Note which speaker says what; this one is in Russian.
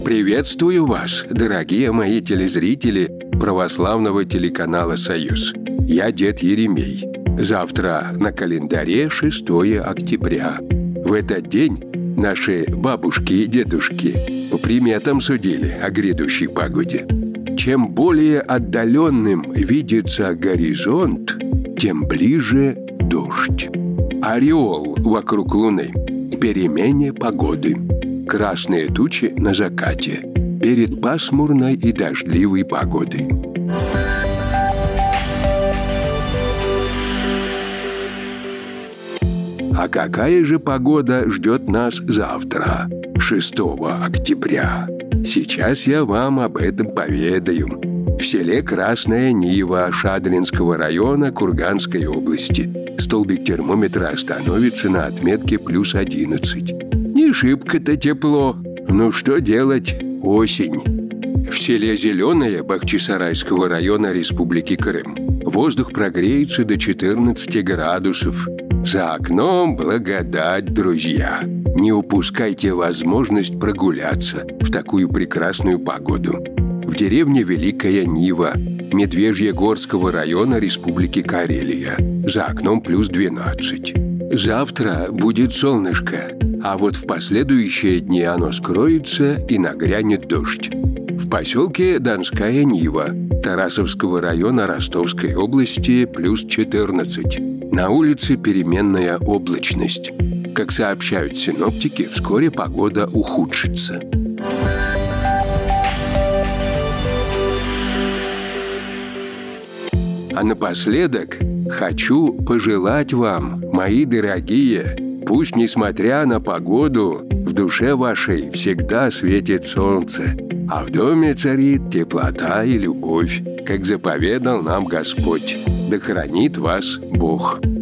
Speaker 1: Приветствую вас, дорогие мои телезрители православного телеканала «Союз». Я дед Еремей. Завтра на календаре 6 октября. В этот день наши бабушки и дедушки по приметам судили о грядущей погоде. Чем более отдаленным видится горизонт, тем ближе дождь. Ореол вокруг Луны к перемене погоды. Красные тучи на закате перед пасмурной и дождливой погодой. А какая же погода ждет нас завтра, 6 октября? Сейчас я вам об этом поведаю. В селе Красная Нива Шадринского района Курганской области столбик термометра остановится на отметке плюс 11. Не шибко-то тепло. Ну что делать? Осень. В селе Зеленое Бахчисарайского района Республики Крым воздух прогреется до 14 градусов. За окном благодать, друзья. Не упускайте возможность прогуляться в такую прекрасную погоду. В деревне Великая Нива Медвежьегорского района Республики Карелия. За окном плюс 12. Завтра будет солнышко, а вот в последующие дни оно скроется и нагрянет дождь. В поселке Донская Нива Тарасовского района Ростовской области плюс 14. На улице переменная облачность. Как сообщают синоптики, вскоре погода ухудшится. А напоследок хочу пожелать вам, мои дорогие, пусть, несмотря на погоду, в душе вашей всегда светит солнце, а в доме царит теплота и любовь, как заповедал нам Господь. Да хранит вас Бог.